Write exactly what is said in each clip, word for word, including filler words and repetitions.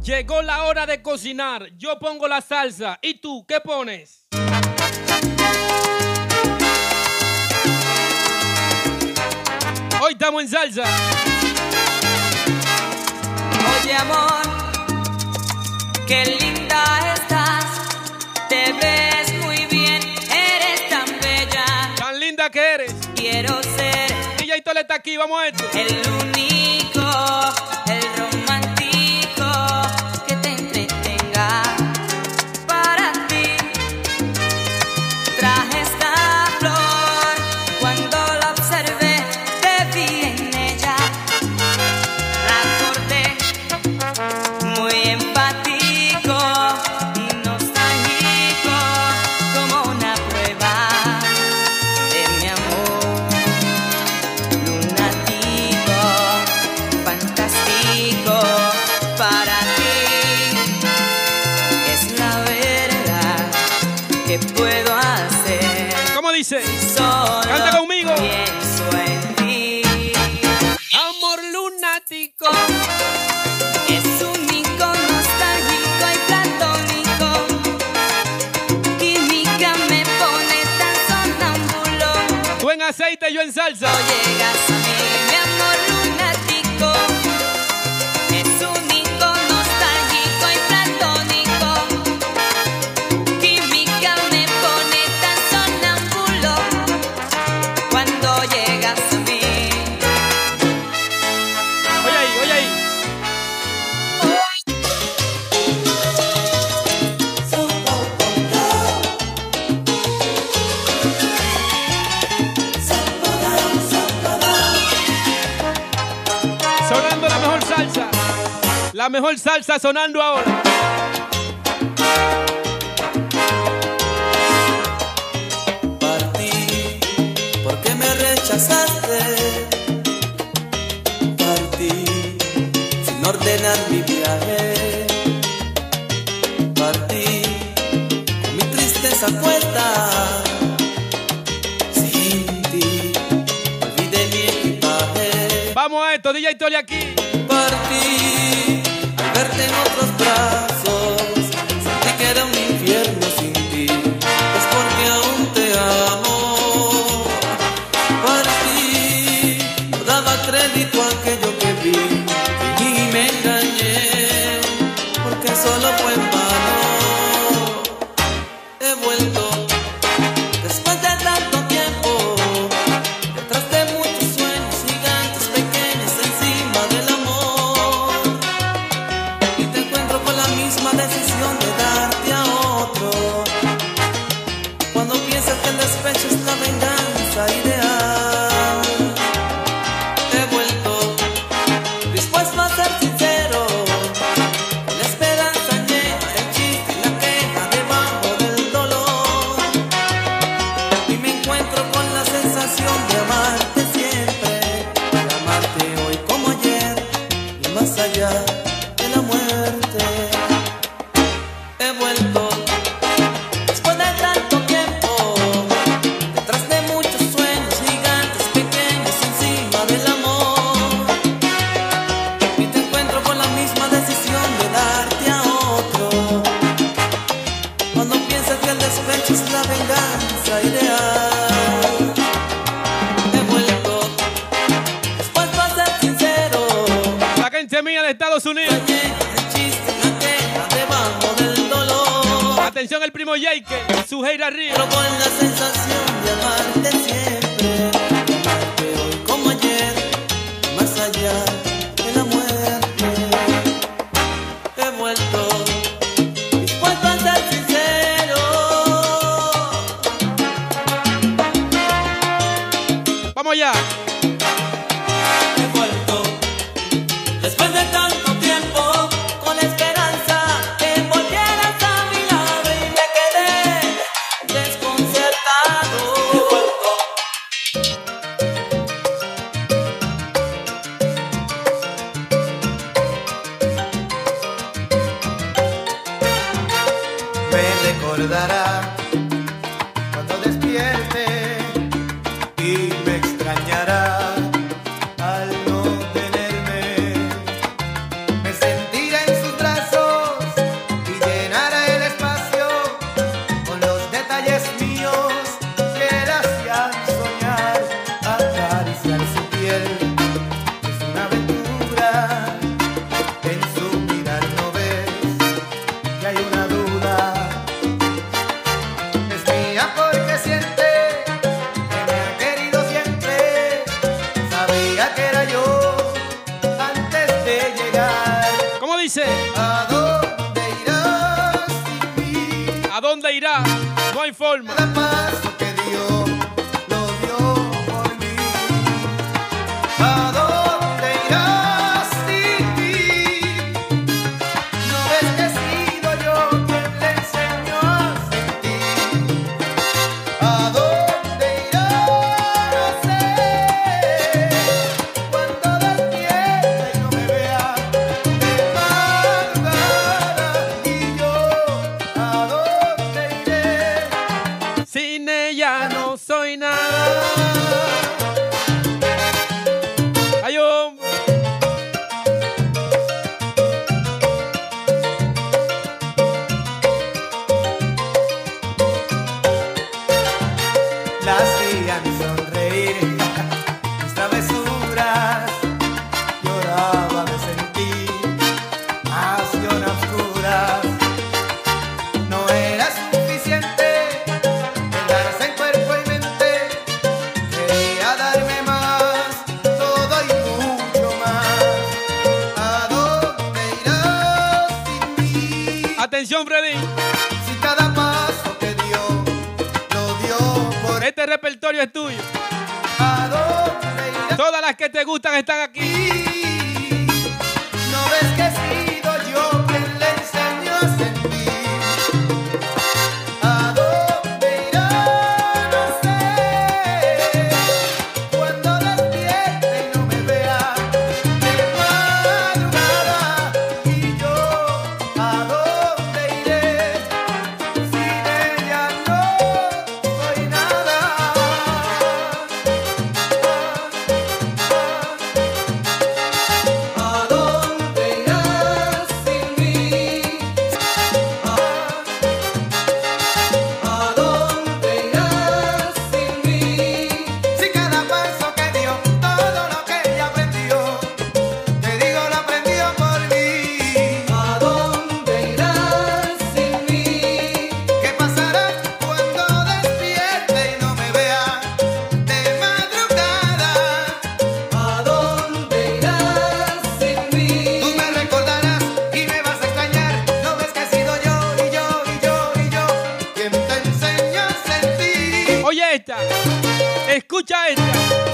Llegó la hora de cocinar. Yo pongo la salsa. ¿Y tú qué pones? Hoy estamos en salsa. Oye, amor, qué linda estás. Te ves muy bien, eres tan bella. Tan linda que eres. Quiero ser D J Tole está aquí, vamos a esto. el único, el romántico que te entretenga. Para ti traje esta flor. Cuando la observé, te vi en ella. La corté muy enfático y nostálgico, como una prueba de mi amor. Lunático, fantástico, para ti es la verdad que puedo hacer. ¿Cómo dice? Solo Canta conmigo. pienso en ti. Amor lunático, es único, nostálgico y platónico. Química me pone tan sonámbulo. Tú en aceite, yo en salsa. No llegas a mí, mi amor lunático. Es único, nostálgico y platónico. Química me pone tan sonámbulo. Cuando llegas a mí. Oye ahí, oye ahí. Sonando la mejor salsa. La mejor salsa sonando ahora. Partí porque me rechazaste. Partí sin ordenar mi viaje. Partí con mi tristeza cuesta. Sin ti olvidé mi equipaje. Vamos a esto, D J Tole aquí. Partí al verte en otros brazos. Sentí que era un infierno sin ti. Es porque aún te amo. Partí, no daba crédito a aquello que vi y me engañé, porque solo fue en vano. He vuelto después de tanto tiempo, detrás de muchos sueños gigantes pequeños encima del amor, y te encuentro con la misma decisión de darte a otro. Cuando piensas que el despecho es la venganza ideal, he vuelto dispuesto a ser sincero, con la esperanza llena, el chiste y la queja debajo del dolor, y me encuentro con la sensación de amarte siempre, de amarte hoy como ayer y más allá de la muerte. He vuelto después de tanto tiempo, detrás de muchos sueños gigantes pequeños encima del amor, y te encuentro con la misma decisión de darte a otro. Cuando piensas que el despecho es la venganza ideal, he vuelto dispuesto a ser sincero, La gente mía de Estados Unidos. el chiste y la queja debajo del dolor, Atención el primo Jake, su Heira Río. pero con la sensación de amarte siempre, de amarte hoy como ayer, más allá de la muerte. He vuelto dispuesto a ser sincero. Vamos allá. He vuelto después de tanto tiempo, con la esperanza que volvieras a mi lado, y me quedé desconcertado. He vuelto. Me recordará cuando despierte y me extrañará al no tenerme. Me sentiré en sus brazos. dice? ¿A dónde irás sin mí? ¿A dónde irá? No hay forma. Cada paso que dio, lo dio por mí. ¿A dónde irás sin mí? No ves que he sido yo quien le enseñó a sentir. ¿A dónde irás? No sé. Cuando despierte y no me vea de madrugada. Y yo, ¿a dónde iré? Sin ella no soy nada. Ay, hombre. La hacían sonreír, mis travesuras, lloraba de sentir, pasión oscura. No era suficiente quedarse en cuerpo y mente, quería darme más, todo y mucho más. ¿A dónde irás sin mí? Atención, Freddy. Si cada paso que dio, lo dio por Este repertorio es tuyo. ¿a dónde irás? Todas las que te gustan están aquí. No ves que he sido yo quien le enseñó a sentir. ¿A dónde irá? No sé. Cuando despierte y no me vea de madrugada. Y yo, ¿a dónde iré? Sin ella no soy nada. ¿A dónde irás sin mí? ¿A dónde irás sin mí? Si cada paso que dio, todo lo que ella aprendió, te digo lo aprendió por mí. ¿A dónde irás sin mí? ¿Qué pasará cuando despierte y no me vea de madrugada? ¿A dónde irás sin mí? Tú me recordarás y me vas a extrañar. No ves que he sido yo y yo y yo y yo quien te enseñó a sentir. Oye esta. Escucha esta.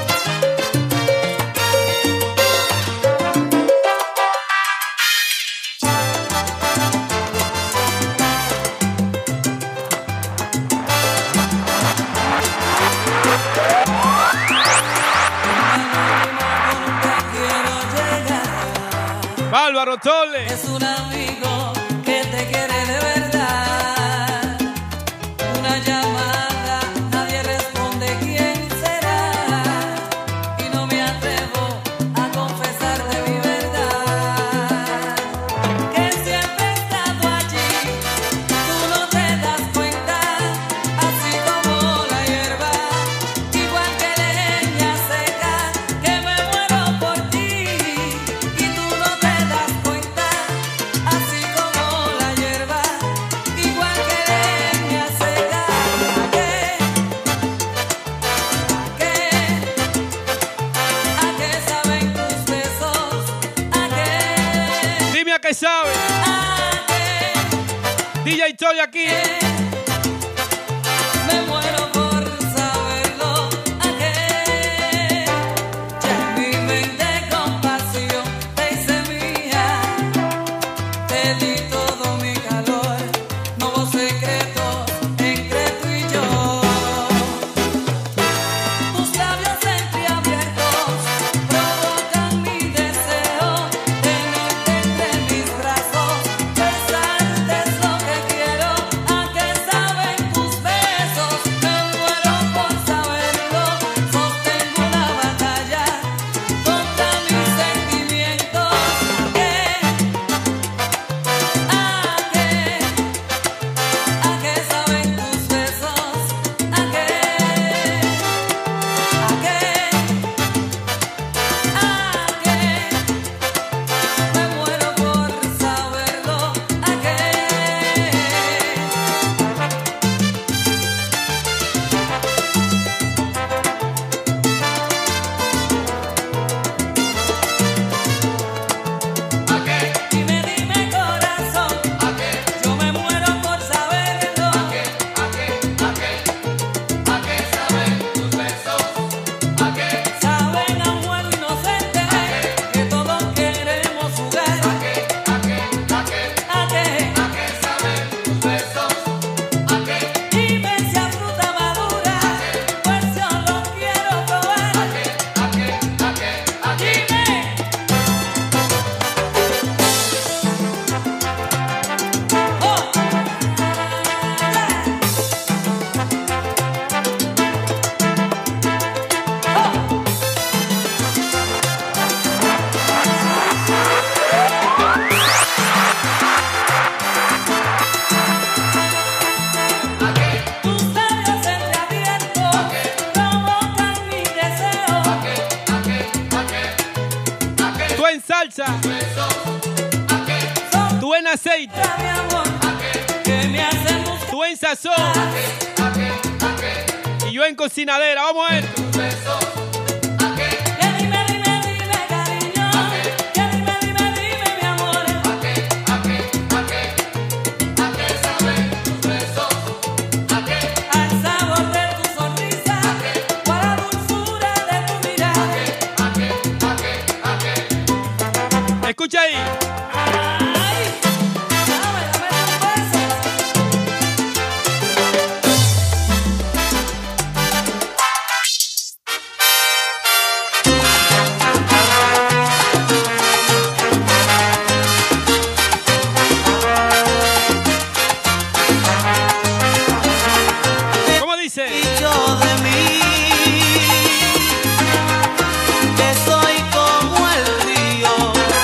Bárbaro Tole. Es un amigo que te quiere de verdad. Una llamada, nadie responde quién será. Y no me atrevo a confesarte mi verdad. Que siempre he estado allí, tú no te das cuenta. Así como la hierba, igual que leña seca, que me muero por ti. Y tú no te das cuenta, así como la hierba, igual que leña seca. ¿A qué? ¿A qué? ¿A qué saben tus besos? ¿A qué? Dime a qué sabe. ¿A qué? D J Tole aquí. Me muero por saberlo. ¿A qué? Ya en mi mente con pasión te hice mía. Te di todo mi calor. No hubo secretos entre tú y yo. Tus labios entreabiertos provocan mi deseo. Tenerte entre mis brazos, besarte es lo que quiero. ¿A qué? aceite. mi amor, que me hacen buscar. Tú en sazón. Y yo en cocinadera. Vamos a ver. Que dime, dime, dime, cariño. Que dime, dime, dime, mi amor. Al sabor de tu sonrisa, o a la dulzura de tu mirada. Escucha ahí. Ay, dame, dame tus besos. ¿Cómo dice? Dicho de mí que soy como el río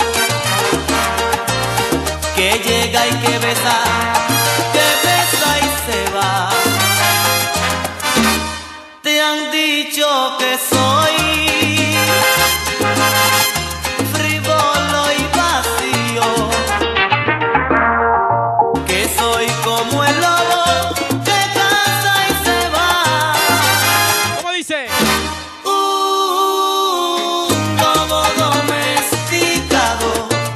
que llega y que besa, que besa y se va. Te han dicho que soy frívolo y vacío, que soy como el lobo que caza y se va. ¿Cómo dice? Un lobo domesticado,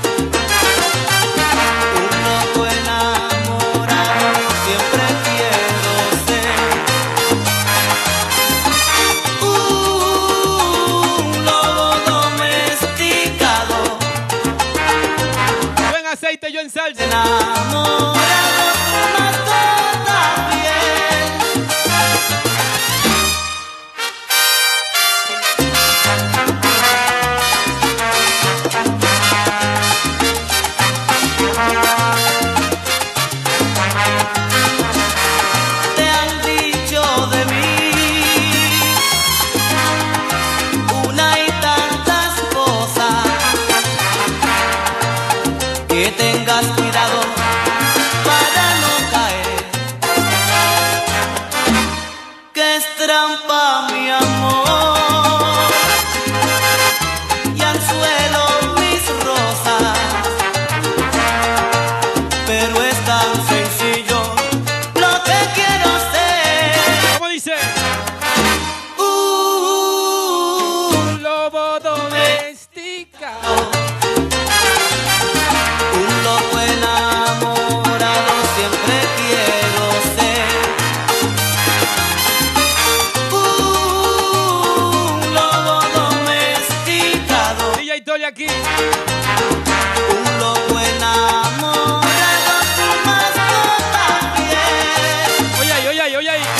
un loco enamorado, siempre quiero ser. Un lobo domesticado, Tú en aceite, yo en salsa. enamorado, tu mascota fiel. Te han dicho de mí una y tantas cosas, que tengas cuidado para no caer, que es trampa mi amor y anzuelo mis rosas, pero es tan sencillo lo que quiero ser. ¿Cómo dice? Un Lobo domesticado. Un loco enamorado, siempre quiero ser. Un lobo domesticado, D J Tolly aquí. un loco enamorado, tu mascota fiel. Oye ahí, oye ahí, oye ahí.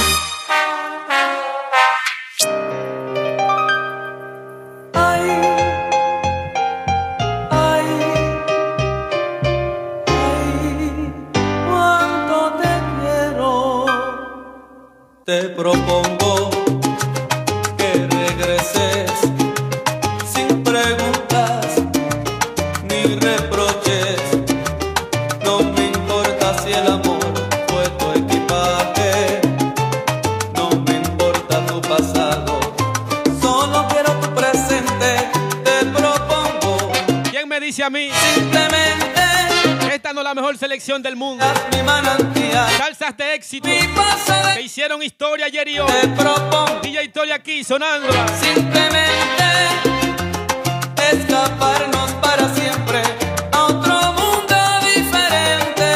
Ay, ay, ay, cuánto te quiero. Te propongo que regreses sin preguntas ni reproches. No me importa si el amor fue tu equipaje, no me importa tu pasado, solo quiero tu presente. Te propongo ¿Quién me dice a mí simplemente que esta no es la mejor selección del mundo? haz mi manantial, Salsas de éxito mi paso que de. hicieron historia ayer y hoy. Te propongo D J Tolly aquí sonándola. simplemente escaparnos para siempre a otro mundo diferente.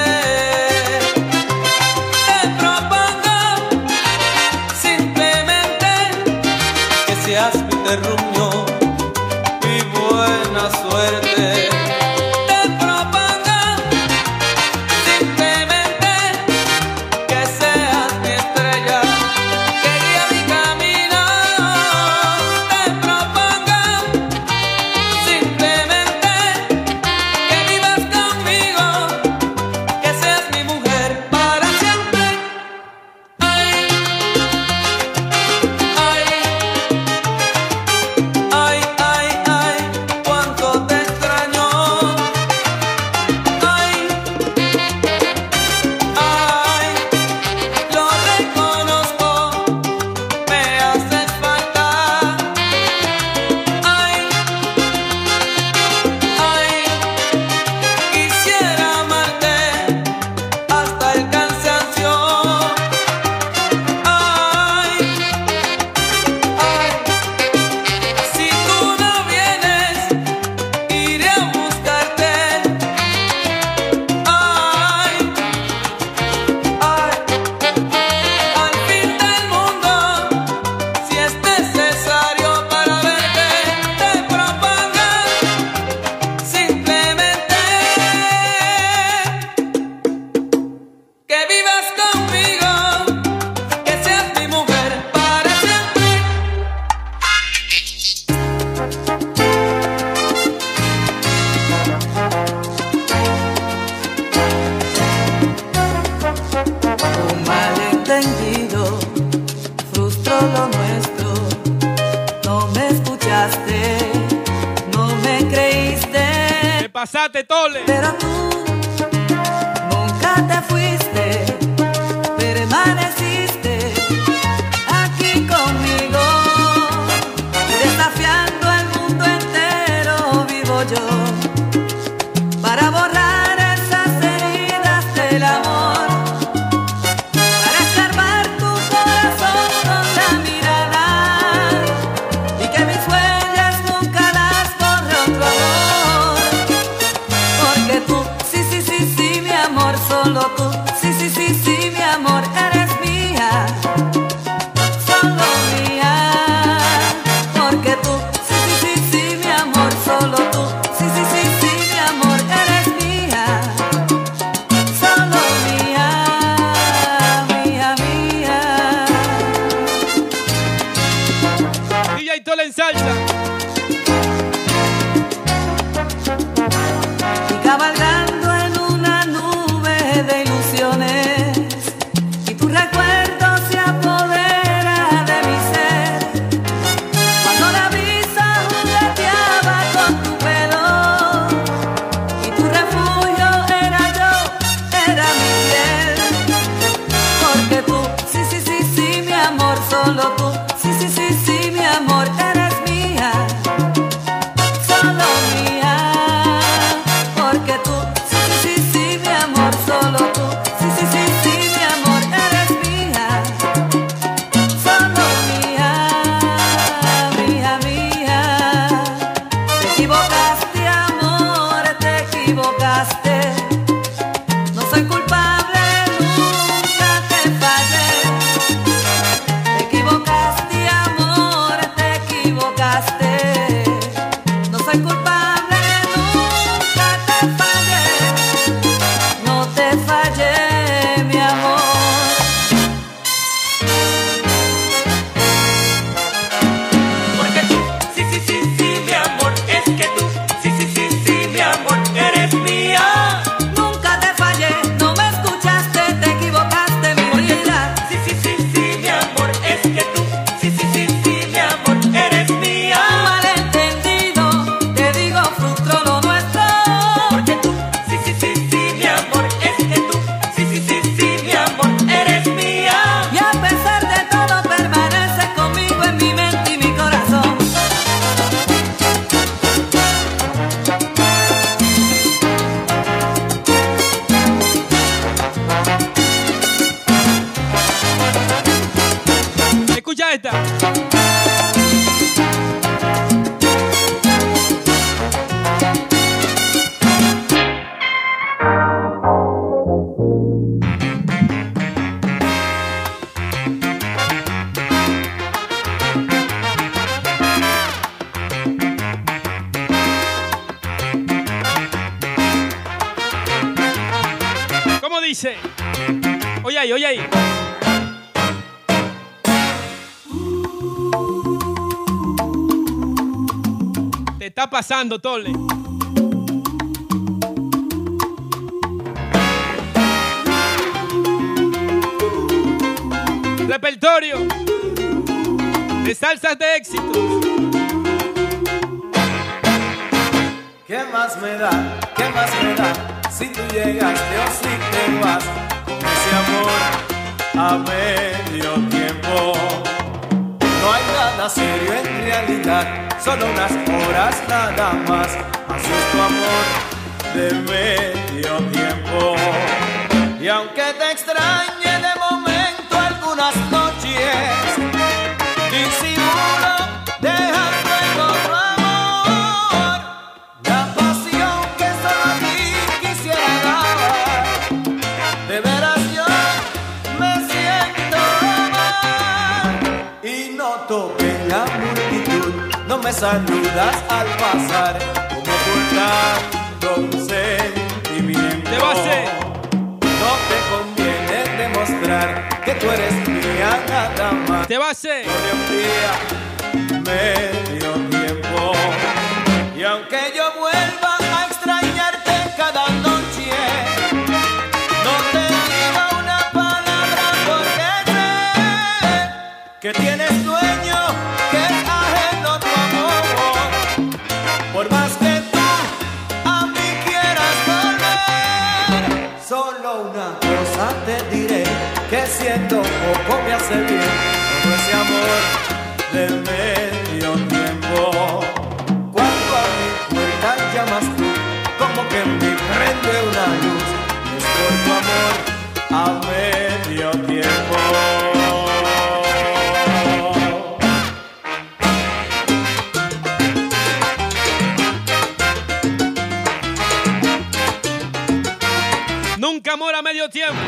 Te propongo simplemente que seas mi terruño, mi buena suerte. Te propongo simplemente que seas mi estrella, que guía mi camino. Te propongo Tole. Pero tú nunca te fuiste, permaneciste aquí conmigo, desafiando el mundo entero. Vivo yo para borrar esas heridas del amor, para escarbar tu corazón con la mirada y que mis huellas nunca las borre otro amor. Porque tú, sí, sí, sí, sí, mi amor, solo tú, sí, sí, sí, sí, mi amor, eres mía, solo mía. Porque tú, sí, sí, sí, sí, mi amor, solo tú, sí, sí, sí, sí, mi amor, eres mía, solo mía, mía, mía. D J Tole en salsa. Y cabalgando en una nube de ilusiones, y tu recuerdo se apodera de mi ser. Cuando la brisa jugueteaba con tu pelo, y tu refugio era yo, era mi piel. Porque tú, sí, sí, sí, sí, mi amor, solo tú, sí, sí, sí, sí, mi amor, eres mía, solo mía. Porque tú, sí, sí, sí, sí, mi amor, solo tú, sí, sí, sí, sí, mi amor, eres mía, solo mía, mía, mía. Te equivocaste, amor, te equivocaste. No soy culpable, nunca te fallé. Te equivocaste, amor, te equivocaste. No soy culpable, nunca te fallé. No te fallé, mi amor. Porque tú, sí, sí, sí, sí, mi amor, es que tú, sí, sí, sí, sí, mi amor, eres mía. Nunca te fallé, no me escuchaste, te equivocaste, mi vida. Sí, sí, sí, sí, mi amor, es que tú, sí, sí, sí, sí, mi amor, eres mía. Malentendido, te digo, frustró lo nuestro. Porque tú, sí, sí, sí, sí, mi amor, es que tú, sí, sí, sí, sí, mi amor, eres mía. Y a pesar de todo permaneces conmigo en mi mente y mi corazón. Escucha esta. ¿Cómo dice? Oye ahí, oye ahí. Te está pasando, Tole. Repertorio de salsas de éxito. ¿Qué más me da? ¿Qué más me da? Si tú llegaste o si te vas con ese amor a medio tiempo. No hay nada serio en realidad, solo unas horas nada más. Así es tu amor de medio tiempo. Y aunque te extrañe de momento algunas noches, disimulo dejando en otro amor la pasión que solo a ti quisiera dar. De veras yo me siento mal y noto que en la multitud no me saludas al pasar, como ocultando un sentimiento. Te va a hacer. No te conviene demostrar que tú eres mía nada más. Te va a hacer. Solo un día, medio tiempo. Y aunque yo vuelva a extrañarte cada noche, no te digo una palabra porque sé que tienes dueño, que es ajeno tu amor. Por más que tú a mí quieras siento poco me hace bien todo ese amor del medio tiempo. Cuando a mi puerta llamas tú, como que me prende una luz, es por tu amor a medio tiempo. Nunca amor a medio tiempo.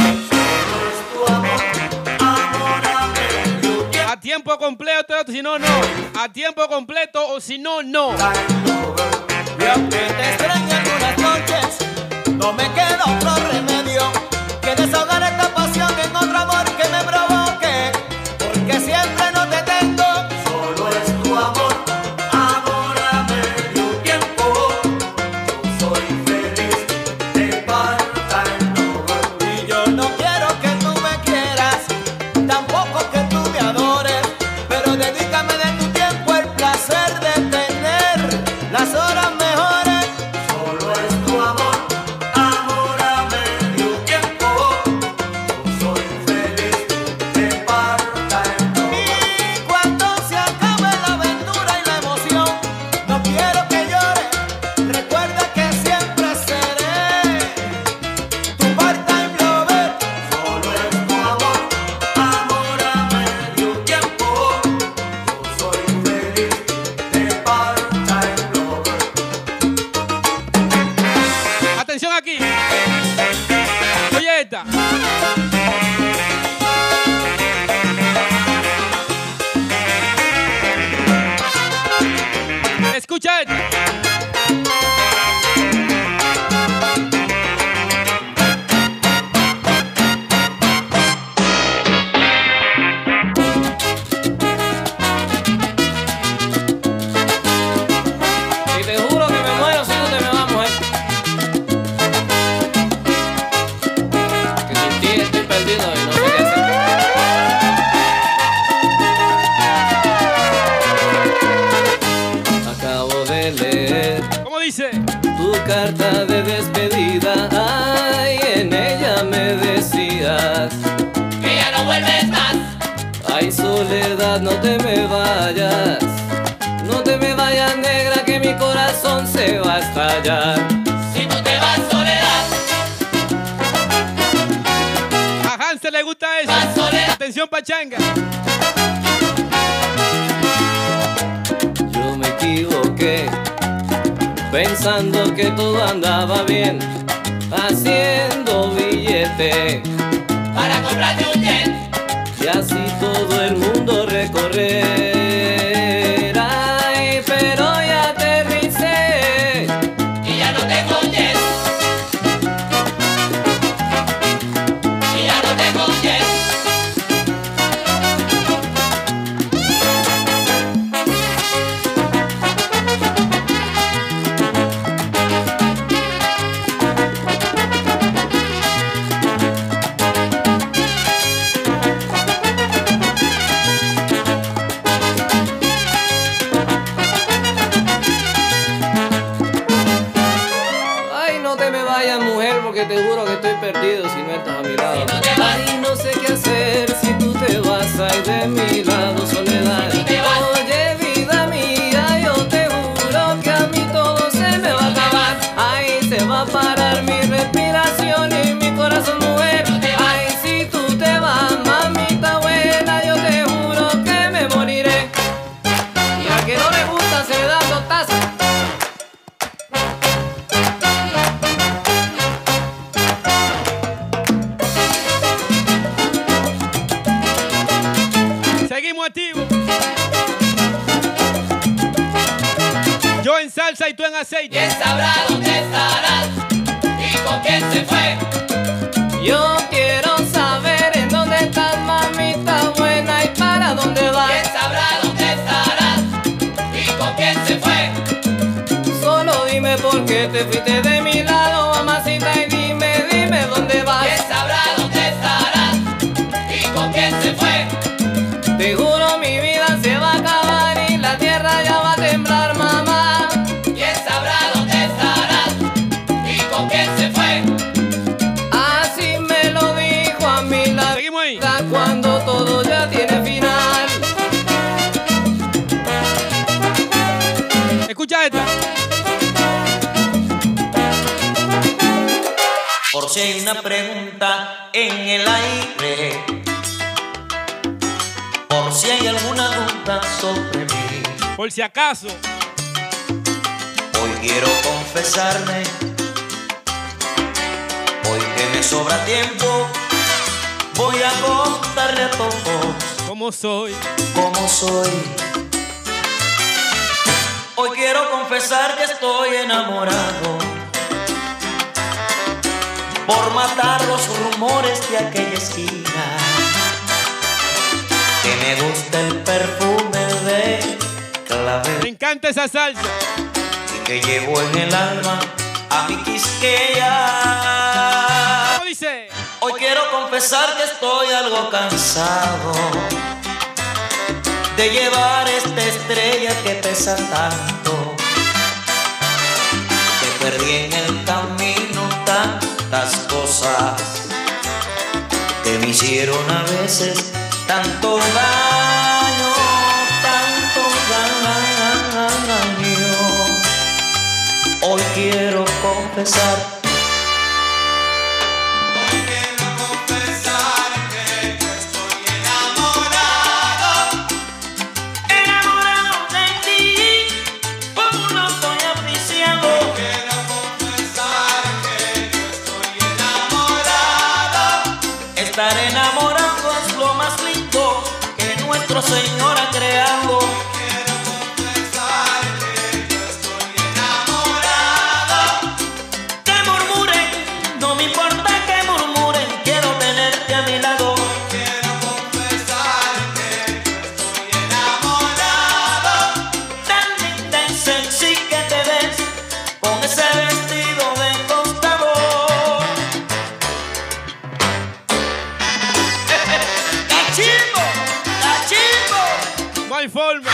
A tiempo completo, si no, no. A tiempo completo o si no, no. Y aunque te extrañe algunas noches, no me queda otro remedio que desahogar esta pasión en otro amor que me provoque, porque siempre no te tengo. Solo es tu amor, amor a medio tiempo. Yo soy feliz de parta en todo. Y yo no quiero que tú me quieras, tampoco que tú me adores, pero dedícame de tu tiempo el placer de tener las horas mejores. Solo es tu amor, amor a medio tiempo. Yo soy feliz de parta en todo. Y cuando se acabe la aventura y la emoción, no quiero que llores, recuerda que siempre seré tu part-time lover. Solo es tu amor, amor a medio tiempo. Yo soy feliz de part-time lover. Atención aquí. Oye esta. Escucha esta. Y te juro que me muero si no te me vas, mujer. Que sin ti estoy perdido y no sé qué hacer. Acabo de leer ¿Cómo dice? tu carta de despedida. Ay, en ella me decías Que ya no vuelves más. ay, soledad, no te me vayas. No te me vayas, negra, que mi corazón se va a estallar. Si tú te vas, soledad, A Hansel le gusta eso. más soledad. Atención, pachanga. Yo me equivoqué, pensando que todo andaba bien, haciendo billete, Para comprarte un jet. y así todo el mundo recorrer. Ay, pero ya aterricé, Y ya no tengo jet. Y ya no tengo jet. ay, no te me vayas, mujer, porque te juro que estoy perdido si no estás a mi lado. Si no te vas. Ay, no sé qué hacer si tú te vas, ay, de mi lado, soledad. Si tú te vas. Oye, vida mía, yo te juro que a mí todo se me va a acabar. Ay, se va a parar mi respiración y mi corazón, mujer. Si tú te vas. Ay, si tú te vas, mamita buena, yo te juro que me moriré. Y al que no le gusta se le da dos tazas. Seguimos activos. Yo en salsa y tú en aceite. ¿Quién sabrá dónde estarás? ¿Y con quién se fue? Yo quiero saber en dónde estás, mamita buena, y para dónde vas. ¿Quién sabrá dónde estarás? ¿Y con quién se fue? Solo dime por qué te fuiste de mi lado, mamacita, y dime, dime dónde vas. ¿Quién sabrá dónde estarás? ¿Y con quién se fue? Te juro mi vida se va a acabar y la tierra ya va a temblar, mamá. ¿Quién sabrá dónde estarás? ¿Y con quién se fue? Así me lo dijo a mí la Seguimos ahí. por si hay una pregunta en el aire, por si hay alguna duda sobre mí. Por si acaso. Hoy quiero confesarme, hoy que me sobra tiempo, voy a contarle a todos ¿Cómo soy? cómo soy. Hoy quiero confesar que estoy enamorado, por matar los rumores de aquella esquina, que me gusta el perfume de clavel. Me encanta esa salsa. Que llevo en el alma a mi Quisqueya. ¿Cómo dice? Hoy quiero confesar que estoy algo cansado de llevar esta estrella que pesa tanto, que perdí en el camino tantas cosas que me hicieron a veces tanto daño, tanto daño. Hoy quiero confesar, Hoy quiero confesar que yo estoy enamorado. enamorado de ti, como no estoy apreciado. Quiero confesar que yo estoy enamorado. Estar enamorado es lo más lindo que nuestro Señor ha creado. Quiero confesar que yo estoy enamorado. Que murmuren, no me importa que murmuren, quiero tenerte a mi lado. Quiero confesar que yo estoy enamorado. Tan linda y sexy que te ves con ese vestido de costado. ¡Cachimbo! ¡Cachimbo! No hay forma.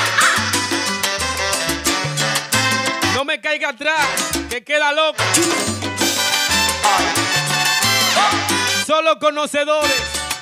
No me caiga atrás, que queda loco. Solo conocedores.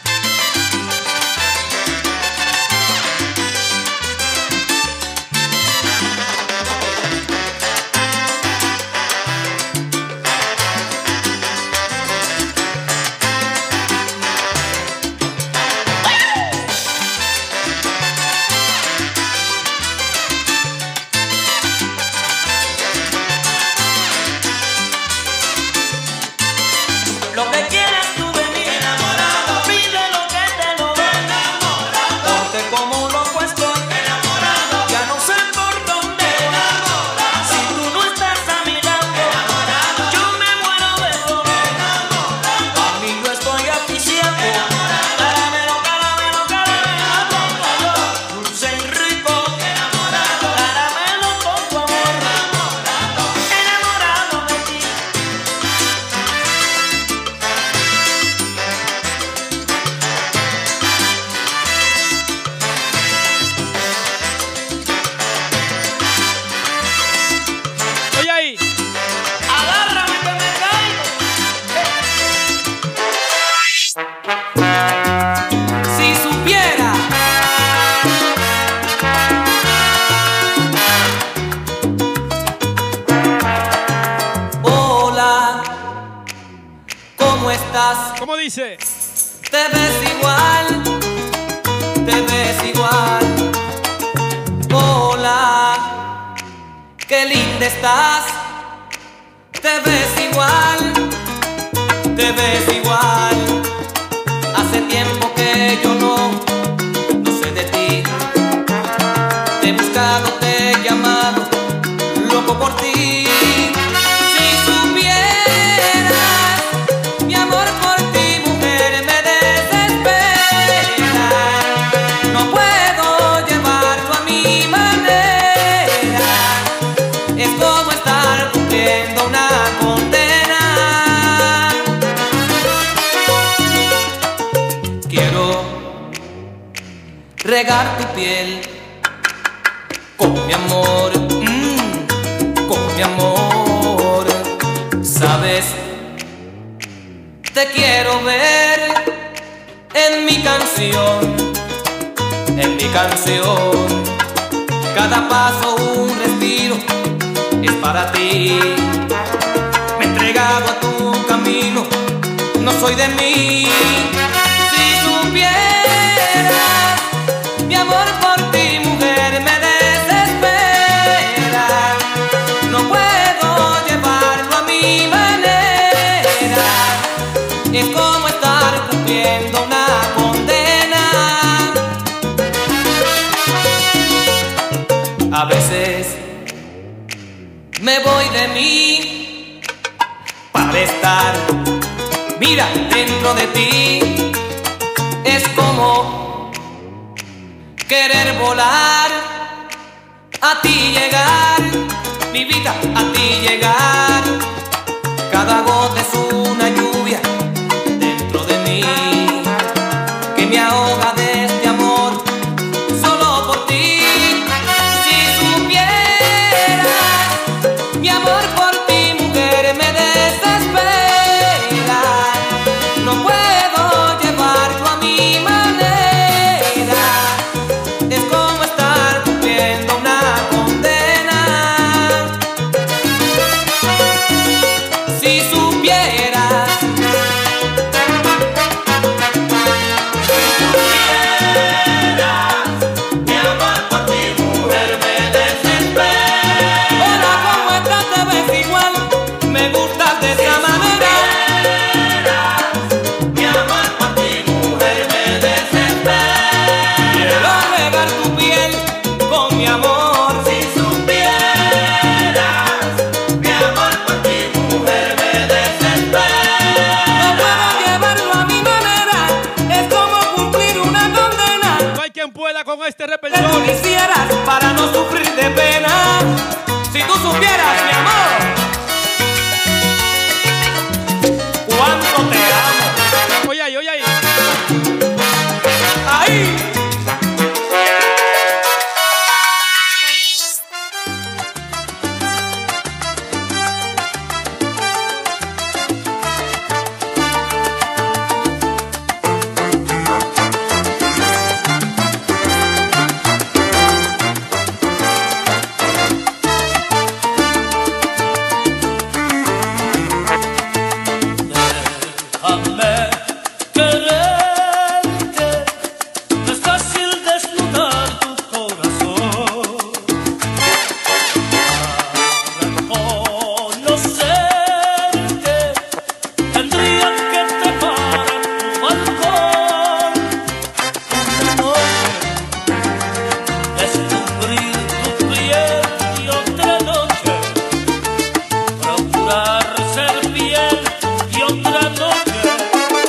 Lo que quieras tú de mí, enamorado, pide lo que te lo doy, enamorado, porque como un loco estoy, enamorado, ya no sé por dónde, enamorado, si tú no estás a mi lado, enamorado, yo me muero de dolor, enamorado, a mí yo estoy aficiado, caramelo, caramelo, caramelo, dulce y rico, enamorado, caramelo con tu amor, enamorado, enamorado de ti. Oye ahí. Agárrame que me caigo. Si supiera hola, ¿cómo estás? ¿Cómo dice? Te ves igual, te ves igual. Hola, qué linda estás. Te ves igual, te ves igual. Hace tiempo que yo no, no sé de ti. Te he buscado, te he llamado, loco por ti. Si supieras, mi amor por ti, mujer, me desespera. No puedo llevarlo a mi manera. Es como estar cumpliendo una condena. Quiero regar tu piel con mi amor, mm, con mi amor. Sabes, te quiero ver en mi canción, en mi canción. Cada paso un respiro es para ti. Me he entregado a tu camino voy de mí. Si supieras, mi amor por ti, mujer, me desespera. No puedo llevarlo a mi manera. Es como estar cumpliendo una condena. A veces me voy de mí para estar, mira, dentro de ti. Es como querer volar, a ti llegar, mi vida, a ti llegar. Cada gota es una lluvia dentro de mí que me ahoga de este amor solo por ti. Si supieras, mi amor por ti, mujer, me desespera. No puedo llevarlo a mi manera. Es como estar cumpliendo una condena. Si supieras, Mi amor por ti, mujer, me desespera. hola, ¿cómo estás? Te ves igual, me gustas de esa manera. Mi amor por ti, mujer, me desespera. Quiero regar tu piel con mi amor. Si supieras, mi amor por ti, mujer, me desespera. No puedo llevarlo a mi manera, es como cumplir una condena. No hay quien pueda con este Que tú repertorio. quisieras para no sufrir de pena. Si tú supieras, mi amor, cuánto te amo. Oye ahí, oye ahí. Ahí. Déjame quererte, no es fácil desnudar tu corazón. Para conocerte, tendría que trepar a tu balcón. Una noche, descubrir tu piel y otra noche, procurar ser fiel y otra noche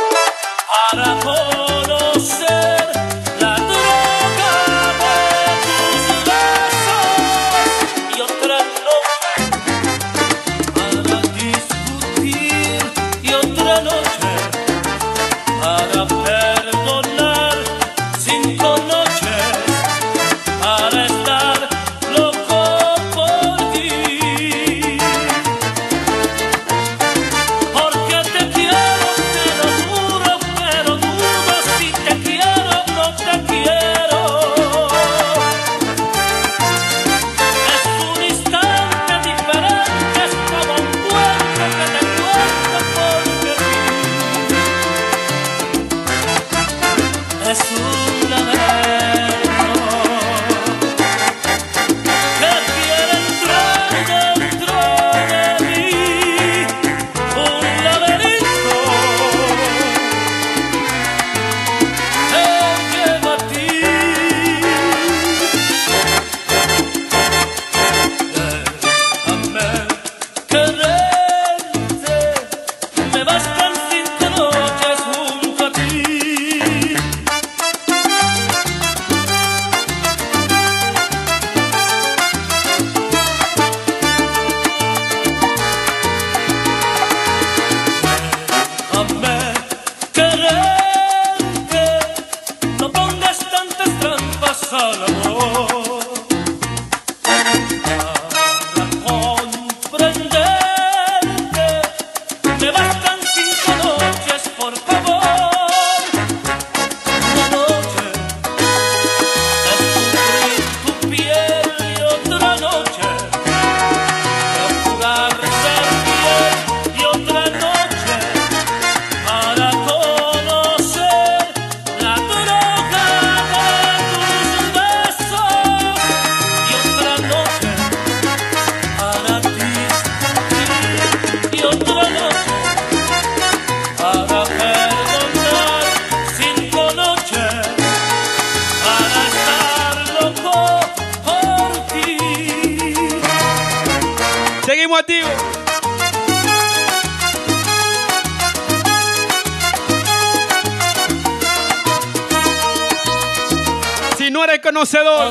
conocedor,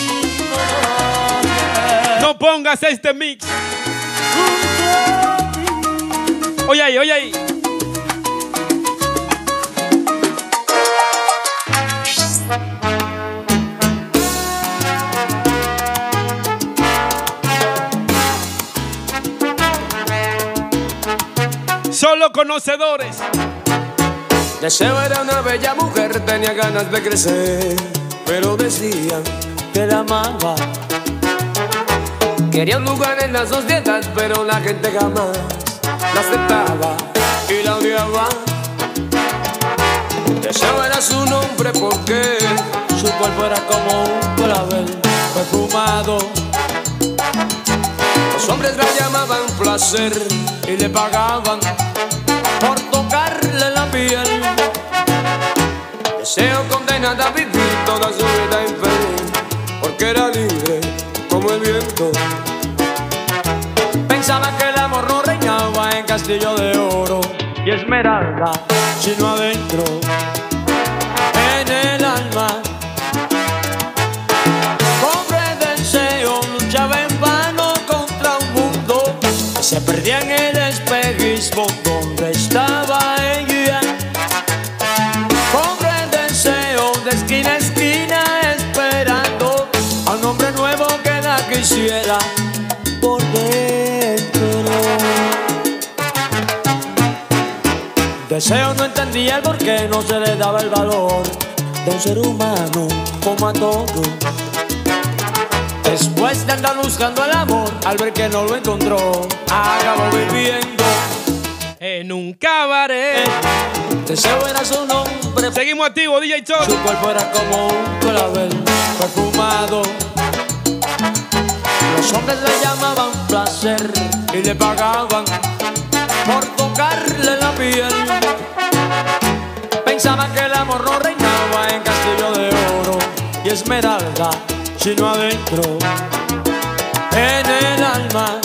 no pongas este mix. Oye ahí, oye ahí. Solo conocedores. Deseo era una bella mujer, tenía ganas de crecer, pero decían que la amaba. Quería un lugar en la sociedad, pero la gente jamás la aceptaba y la odiaba. Deseo era su nombre porque su cuerpo era como un clavel perfumado. Los hombres la llamaban placer y le pagaban por tocarle la piel. Deseo condenada a vivir toda su vida infeliz, porque era libre como el viento. Pensaba que el amor no reinaba en castillo de oro y esmeralda, sino adentro, en el alma. Pobre deseo, luchaba en vano contra un mundo que se perdía en el espejismo donde estaba ella. Pobre deseo, de esquina a esquina esperando a un hombre nuevo que la quisiera por dentro. Deseo no entendía el por qué no se le daba el valor de un ser humano como a todos. Después de andar buscando el amor, al ver que no lo encontró, acabó viviendo en un cabaret. Deseo era su nombre. Seguimos activos, D J Tol. Su cuerpo era como un clavel perfumado. Los hombres le llamaban placer y le pagaban por tocarle la piel. Pensaba que el amor no reinaba en castillo de oro y esmeralda, sino adentro, en el alma.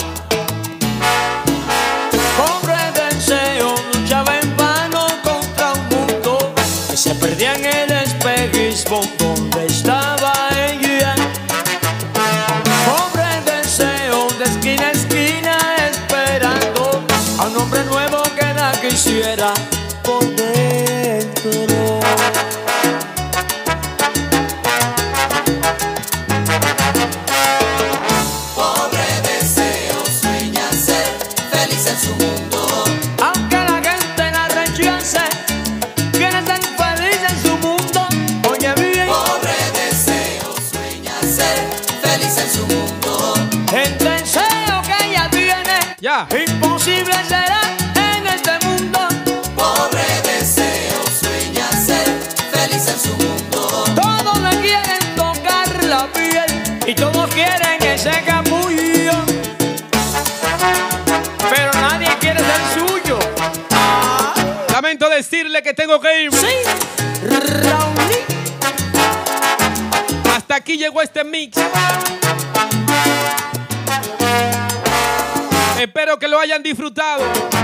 Pobre deseo, luchaba en vano contra un mundo que se perdía en el espejismo donde estaba ella. Pobre deseo, de esquina a esquina esperando a un hombre nuevo que la quisiera por dentro. Ya. Imposible será en este mundo. Pobre deseo, sueña ser feliz en su mundo. Todos le quieren tocar la piel y todos quieren ese capullo, pero nadie quiere ser suyo. Ah. Lamento decirle que tengo que irme. Sí, Raulí. Hasta aquí llegó este mix. Espero que lo hayan disfrutado.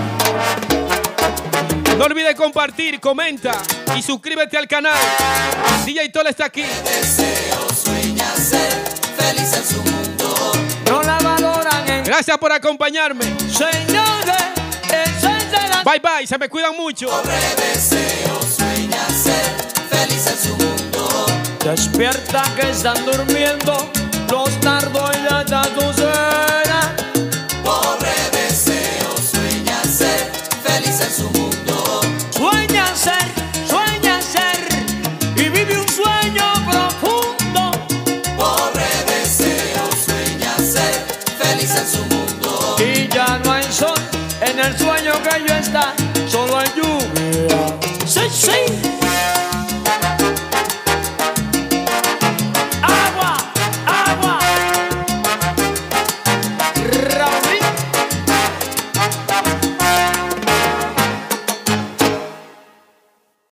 No olvides compartir, comenta y suscríbete al canal. D J Tol está aquí. Deseo, sueña ser feliz en su mundo. No la valoran en... Gracias por acompañarme. Señores, esa es la... Bye bye, se me cuidan mucho. Pobre deseo, sueña ser feliz en su mundo. Despierta que están durmiendo los nardos y las azucenas. Pobre deseo, sueña ser feliz en su mundo. Sueña ser, sueña ser y vive un sueño profundo. Pobre deseo, sueña ser feliz en su mundo. Y ya no hay sol en el sueño que yo está.